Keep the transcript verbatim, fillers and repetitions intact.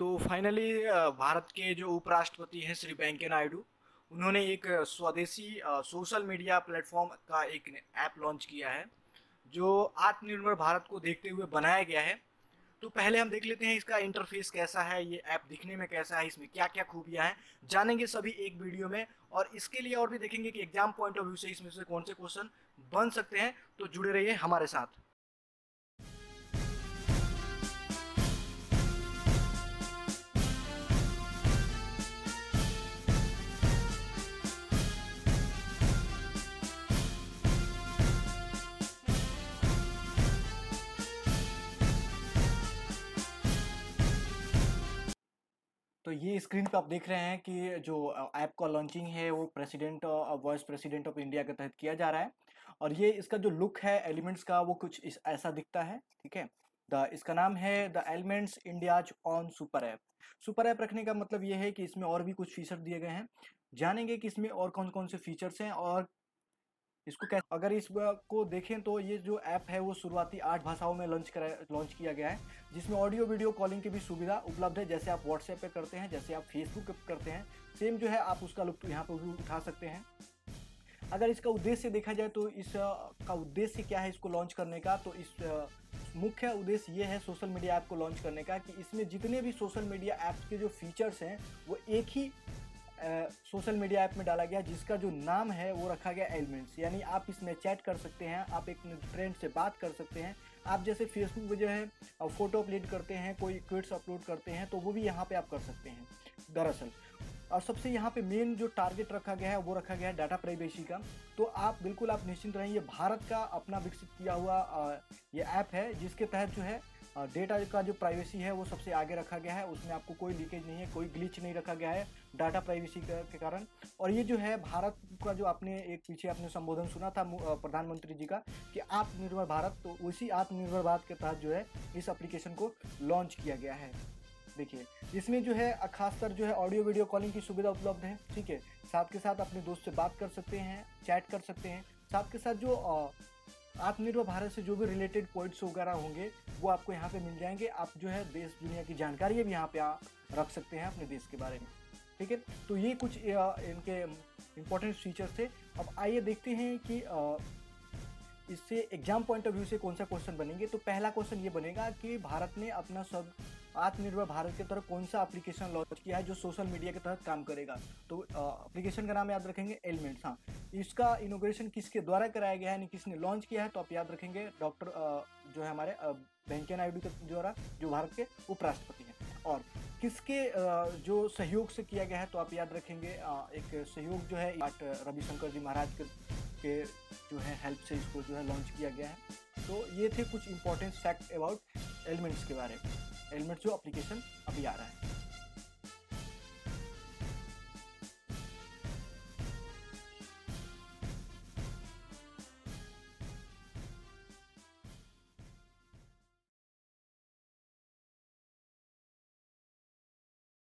तो फाइनली भारत के जो उपराष्ट्रपति हैं श्री वेंकैया नायडू, उन्होंने एक अ, स्वदेशी अ, सोशल मीडिया प्लेटफॉर्म का एक ऐप लॉन्च किया है, जो आत्मनिर्भर भारत को देखते हुए बनाया गया है। तो पहले हम देख लेते हैं इसका इंटरफेस कैसा है, ये ऐप दिखने में कैसा है, इसमें क्या-क्या खूबियाँ हैं, जानेंगे सभी एक वीडियो में। और इसके लिए और भी देखेंगे कि एग्जाम पॉइंट ऑफ व्यू से इसमें से कौन से क्वेश्चन बन सकते हैं, तो जुड़े रहिए हमारे साथ। तो ये स्क्रीन पे आप देख रहे हैं कि जो ऐप का लॉन्चिंग है वो president vice president of India के तहत किया जा रहा है। और ये इसका जो लुक है एलिमेंट्स का वो कुछ इस ऐसा दिखता है, ठीक है। द इसका नाम है the elements India's own super app. Super app रखने का मतलब ये है कि इसमें और भी कुछ फीचर दिए गए हैं। जानेंगे कि इसमें और कौन कौन से फीचर्स हैं और इसको कैसे, अगर इस को देखें तो ये जो ऐप है वो शुरुआती आठ भाषाओं में लॉन्च करा लॉन्च किया गया है, जिसमें ऑडियो वीडियो कॉलिंग की भी सुविधा उपलब्ध है। जैसे आप व्हाट्सएप पे करते हैं, जैसे आप फेसबुक पे करते हैं, सेम जो है आप उसका लुत्फ यहाँ पर भी उठा सकते हैं। अगर इसका उद्देश्य देखा जाए तो इस का उद्देश्य क्या है इसको लॉन्च करने का, तो इस मुख्य उद्देश्य ये है सोशल मीडिया ऐप को लॉन्च करने का कि इसमें जितने भी सोशल मीडिया ऐप्स के जो फीचर्स हैं वो एक ही सोशल मीडिया ऐप में डाला गया, जिसका जो नाम है वो रखा गया एलिमेंट्स। यानी आप इसमें चैट कर सकते हैं, आप एक फ्रेंड से बात कर सकते हैं, आप जैसे फेसबुक पे जो है फोटो अपलोड करते हैं, कोई क्विट्स अपलोड करते हैं, तो वो भी यहाँ पे आप कर सकते हैं दरअसल। और सबसे यहाँ पे मेन जो टारगेट रखा गया है वो रखा गया है डाटा प्राइवेसी का। तो आप बिल्कुल आप निश्चिंत रहें, ये भारत का अपना विकसित किया हुआ ये ऐप है, जिसके तहत जो है डेटा का जो प्राइवेसी है वो सबसे आगे रखा गया है। उसमें आपको कोई लीकेज नहीं है, कोई ग्लिच नहीं रखा गया है डाटा प्राइवेसी के कारण। और ये जो है भारत का जो आपने एक पीछे आपने संबोधन सुना था प्रधानमंत्री जी का कि आत्मनिर्भर भारत, तो उसी आत्मनिर्भर भारत के तहत जो है इस एप्लीकेशन को लॉन्च किया गया है। देखिए इसमें जो है खासकर जो है ऑडियो वीडियो कॉलिंग की सुविधा उपलब्ध है, ठीक है। साथ के साथ अपने दोस्त से बात कर सकते हैं, चैट कर सकते हैं। साथ के साथ जो आत्मनिर्भर भारत से जो भी रिलेटेड पॉइंट्स वगैरह होंगे वो आपको यहाँ पे मिल जाएंगे। आप जो है देश दुनिया की जानकारी भी यहाँ पे आ, रख सकते हैं अपने देश के बारे में, ठीक है। तो ये कुछ इनके इम्पोर्टेंट फीचर्स थे। अब आइए देखते हैं कि इससे एग्जाम पॉइंट ऑफ व्यू से कौन सा क्वेश्चन बनेंगे। तो पहला क्वेश्चन ये बनेगा कि भारत ने अपना सब आत्मनिर्भर भारत की तरफ कौन सा एप्लीकेशन लॉन्च किया है जो सोशल मीडिया के तहत काम करेगा। तो एप्लीकेशन का नाम याद रखेंगे एलिमेंट्स। हाँ, इसका इनोग्रेशन किसके द्वारा कराया गया है, यानी किसने लॉन्च किया है, तो आप याद रखेंगे डॉक्टर जो है हमारे वेंकैया नायडू के द्वारा, जो भारत के उपराष्ट्रपति हैं। और किसके जो सहयोग से किया गया है, तो आप याद रखेंगे एक सहयोग जो है रविशंकर जी महाराज के, के जो है हेल्प से इसको जो है लॉन्च किया गया है। तो ये थे कुछ इंपॉर्टेंट फैक्ट अबाउट एलिमेंट्स के बारे में, एलिमेंट्स जो एप्लीकेशन अभी आ रहा है।